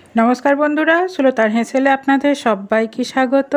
নমস্কার বন্ধুরা, সুলতার হেসেলে আপনাদের সবাইকে স্বাগত।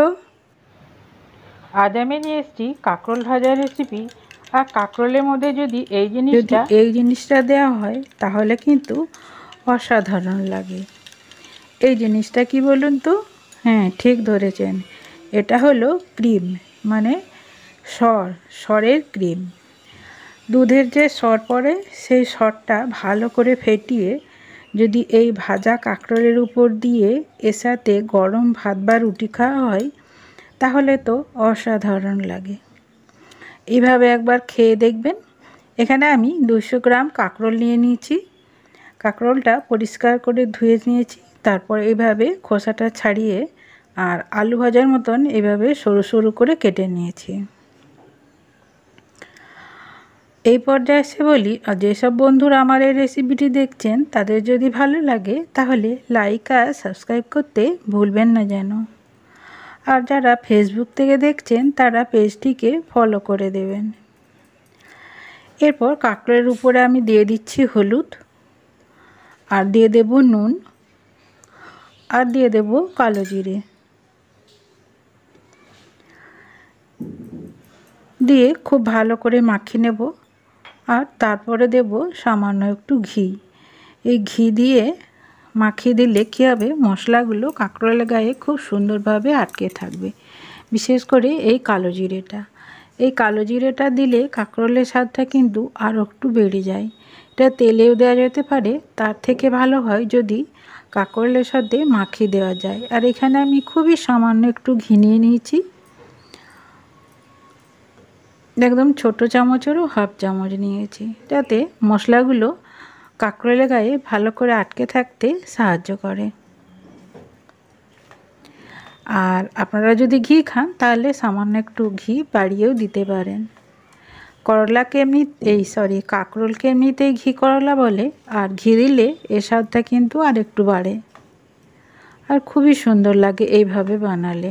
আজ আমি নিয়ে এসেছি কাঁকরোল ভাজার রেসিপি। আর কাঁকরোলের মধ্যে যদি এই জিনিসটা দেওয়া হয় তাহলে কিন্তু অসাধারণ লাগে। এই জিনিসটা কি বলুন তো? হ্যাঁ, ঠিক ধরেছেন, এটা হলো ক্রিম, মানে সরের ক্রিম। দুধের যে সর পড়ে সেই সরটা ভালো করে ফেটিয়ে যদি এই ভাজা কাঁকরোলের উপর দিয়ে এর সাথে গরম ভাত বা রুটি খাওয়া হয় তাহলে তো অসাধারণ লাগে। এইভাবে একবার খেয়ে দেখবেন। এখানে আমি 200 গ্রাম কাঁকরোল নিয়ে নিয়েছি। কাঁকরোলটা পরিষ্কার করে ধুয়ে নিয়েছি, তারপর এইভাবে খোসাটা ছাড়িয়ে আর আলু ভাজার মতন এইভাবে সরু সরু করে কেটে নিয়েছি। এই পর্যায়ে এসে বলি, আর যেসব বন্ধুরা আমার এই রেসিপিটি দেখছেন তাদের যদি ভালো লাগে তাহলে লাইক আর সাবস্ক্রাইব করতে ভুলবেন না যেন। আর যারা ফেসবুক থেকে দেখছেন তারা পেজটিকে ফলো করে দেবেন। এরপর কাঁকরোলের উপরে আমি দিয়ে দিচ্ছি হলুদ, আর দিয়ে দেব নুন, আর দিয়ে দেব কালো জিরে, দিয়ে খুব ভালো করে মাখিয়ে নেব। আর তারপরে দেব সামান্য একটু ঘি। এই ঘি দিয়ে মাখিয়ে দিলে কী হবে, মশলাগুলো কাঁকরোলের গায়ে খুব সুন্দরভাবে আটকে থাকবে। বিশেষ করে এই কালো জিরেটা দিলে কাঁকরোলের স্বাদটা কিন্তু আরও একটু বেড়ে যায়। এটা তেলেও দেওয়া যেতে পারে, তার থেকে ভালো হয় যদি কাঁকরোলের সাথে মাখিয়ে দেওয়া যায়। আর এখানে আমি খুবই সামান্য একটু ঘি নিয়ে নিয়েছি, একদম ছোট চামচেরও হাফ চামচ নিয়েছি, যাতে মশলাগুলো কাঁকরোলের গায়ে ভালো করে আটকে থাকতে সাহায্য করে। আর আপনারা যদি ঘি খান তাহলে সামান্য একটু ঘি বাড়িয়েও দিতে পারেন। কাঁকরোলকে এমনিতেই ঘি করলা বলে, আর ঘি দিলে এর স্বাদটা কিন্তু আর একটু বাড়ে, আর খুবই সুন্দর লাগে এইভাবে বানালে।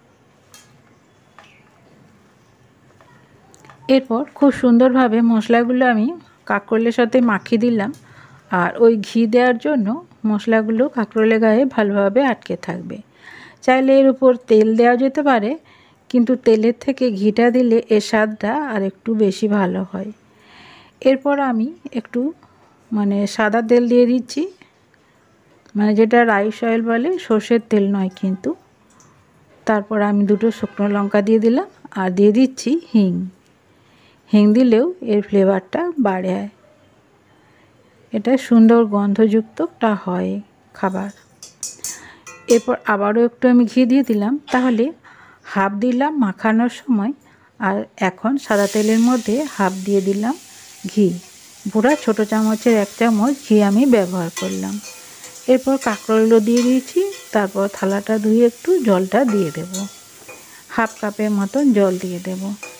এরপর খুব সুন্দরভাবে মশলাগুলো আমি কাঁকরোলের সাথে মাখিয়ে দিলাম, আর ওই ঘি দেওয়ার জন্য মশলাগুলো কাঁকরোলের গায়ে ভালোভাবে আটকে থাকবে। চাইলে এর উপর তেল দেওয়া যেতে পারে, কিন্তু তেলের থেকে ঘিটা দিলে এর স্বাদটা আর একটু বেশি ভালো হয়। এরপর আমি একটু সাদা তেল দিয়ে দিচ্ছি, যেটা রাইস অয়েল বলে, সর্ষের তেল নয় কিন্তু। তারপর আমি 2টো শুকনো লঙ্কা দিয়ে দিলাম, আর দিয়ে দিচ্ছি হিং দিলেও এর ফ্লেভারটা বাড়ে, এটা সুন্দর গন্ধযুক্তটা হয় খাবার। এরপর আবারও একটু আমি ঘি দিয়ে দিলাম, তাহলে হাফ দিলাম মাখানোর সময়, আর এখন সাদা তেলের মধ্যে হাফ দিয়ে দিলাম ঘি। পুরো ছোট চামচের 1 চামচ ঘি আমি ব্যবহার করলাম। এরপর কাঁকরোলগুলো দিয়ে দিয়েছি, তারপর থালাটা ধুয়ে একটু জলটা দিয়ে দেব, হাফ কাপের মতন জল দিয়ে দেব।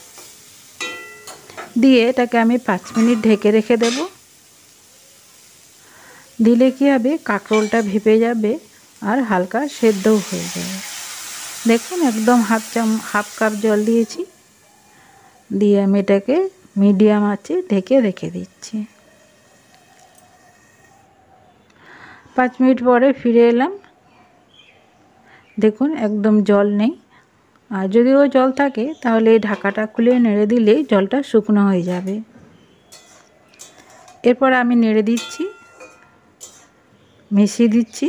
দিয়ে এটাকে আমি 5 মিনিট ঢেকে রেখে দেব। দিলে কী হবে, কাঁকরোলটা ভেপে যাবে আর হালকা সেদ্ধও হয়ে যাবে। দেখুন, একদম হাফ কাপ জল দিয়েছি, দিয়ে আমি এটাকে মিডিয়াম আঁচে ঢেকে রেখে দিচ্ছি। 5 মিনিট পরে ফিরে এলাম। দেখুন, একদম জল নেই। আর যদিও জল থাকে তাহলে এই ঢাকাটা খুলে নেড়ে দিলেই জলটা শুকনো হয়ে যাবে। এরপর আমি নেড়ে দিচ্ছি, মিশিয়ে দিচ্ছি,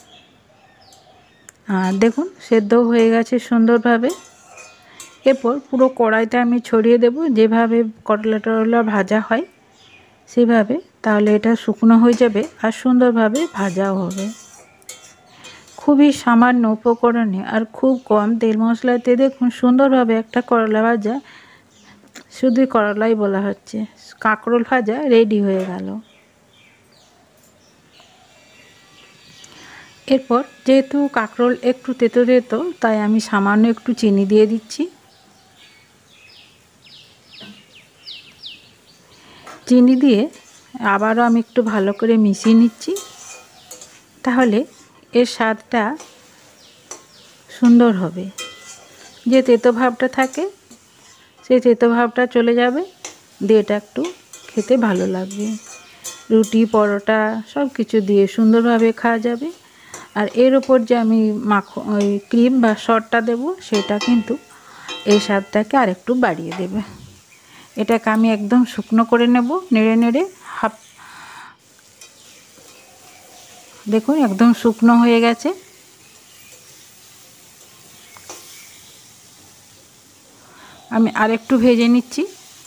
আর দেখুন সেদ্ধও হয়ে গেছে সুন্দরভাবে। এরপর পুরো কড়াইটা আমি ছড়িয়ে দেব, যেভাবে করলা ভাজা হয় সেভাবে, তাহলে এটা শুকনো হয়ে যাবে আর সুন্দরভাবে ভাজাও হবে। খুবই সামান্য উপকরণে আর খুব কম তেল মশলাতে দেখুন সুন্দরভাবে একটা করলা ভাজা, শুধু করলাই বলা হচ্ছে, কাঁকরোল ভাজা রেডি হয়ে গেল। এরপর যেহেতু কাঁকরোল একটু তেতো তাই আমি সামান্য একটু চিনি দিয়ে দিচ্ছি। চিনি দিয়ে আবারও আমি একটু ভালো করে মিশিয়ে নিচ্ছি, তাহলে এর স্বাদটা সুন্দর হবে। যে তেতো ভাবটা থাকে সেই তেতো ভাবটা চলে যাবে, দিয়ে এটা একটু খেতে ভালো লাগবে। রুটি, পরোটা সব কিছু দিয়ে সুন্দরভাবে খাওয়া যাবে। আর এর ওপর যে আমি ওই ক্রিম বা সরটা দেব সেটা কিন্তু এই স্বাদটাকে আরেকটু বাড়িয়ে দেবে। এটাকে আমি একদম শুকনো করে নেব, নেড়ে নেড়ে দেখুন একদম শুকনো হয়ে গেছে। আমি আরেকটু ভেজে নিচ্ছি।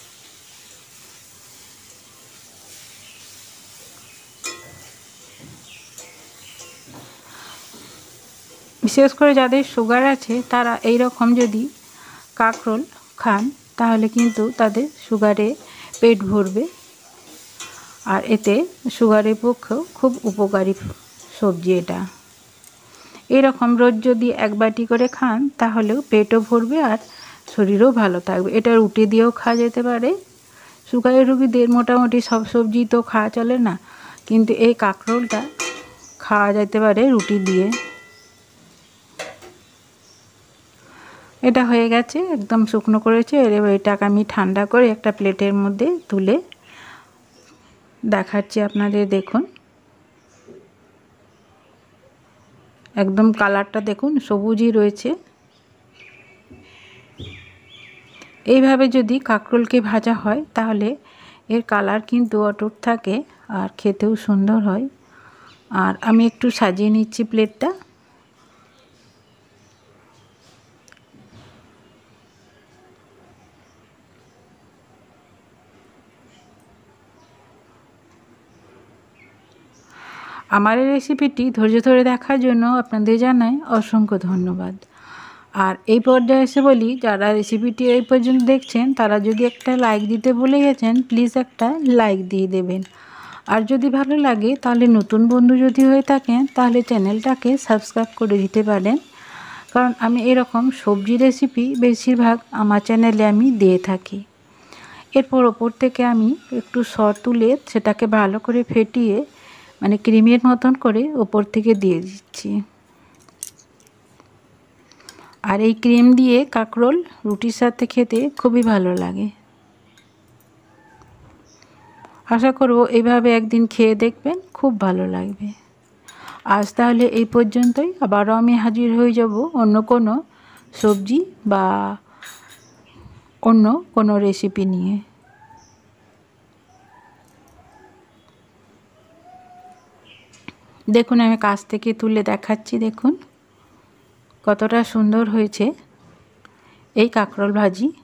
বিশেষ করে যাদের সুগার আছে তারা এই রকম যদি কাঁকরোল খান তাহলে কিন্তু তাদের সুগারে পেট ভরবে, আর এতে সুগারের পক্ষেও খুব উপকারী সবজি এটা। এরকম রোজ যদি এক বাটি করে খান তাহলেও পেটও ভরবে আর শরীরও ভালো থাকবে। এটা রুটি দিয়েও খাওয়া যেতে পারে। সুগারের রোগীদের মোটামুটি সব সবজি তো খাওয়া চলে না, কিন্তু এই কাঁকরোলটা খাওয়া যেতে পারে রুটি দিয়ে। এটা হয়ে গেছে, একদম শুকনো করেছে। এবার এটাকে আমি ঠান্ডা করে একটা প্লেটের মধ্যে তুলে দেখাচ্ছি আপনাদের। দেখুন একদম কালারটা দেখুন সবুজই রয়েছে। এইভাবে যদি কাঁকরোলকে ভাজা হয় তাহলে এর কালার কিন্তু অটুট থাকে আর খেতেও সুন্দর হয়। আর আমি একটু সাজিয়ে নিচ্ছি প্লেটটা। আমার এই রেসিপিটি ধৈর্য ধরে দেখার জন্য আপনাদের জানাই অসংখ্য ধন্যবাদ। আর এই পর্যায়ে এসে বলি, যারা রেসিপিটি এই পর্যন্ত দেখছেন তারা যদি একটা লাইক দিতে ভুলে গেছেন প্লিজ একটা লাইক দিয়ে দেবেন। আর যদি ভালো লাগে তাহলে নতুন বন্ধু যদি হয়ে থাকেন তাহলে চ্যানেলটাকে সাবস্ক্রাইব করে দিতে পারেন, কারণ আমি এরকম সবজি রেসিপি বেশিরভাগ আমার চ্যানেলে আমি দিয়ে থাকি। এরপর ওপর থেকে আমি একটু সর তুলে সেটাকে ভালো করে ফেটিয়ে মানে ক্রিমের মতন করে ওপর থেকে দিয়ে দিচ্ছি। আর এই ক্রিম দিয়ে কাঁকরোল রুটির সাথে খেতে খুবই ভালো লাগে। আশা করব এইভাবে একদিন খেয়ে দেখবেন, খুব ভালো লাগবে। আজ তাহলে এই পর্যন্তই। আবারও আমি হাজির হয়ে যাব অন্য কোনো সবজি বা অন্য কোনো রেসিপি নিয়ে। দেখুন আমি কাছ থেকে তুলে দেখাচ্ছি, দেখুন কতটা সুন্দর হয়েছে এই কাঁকরোল ভাজি।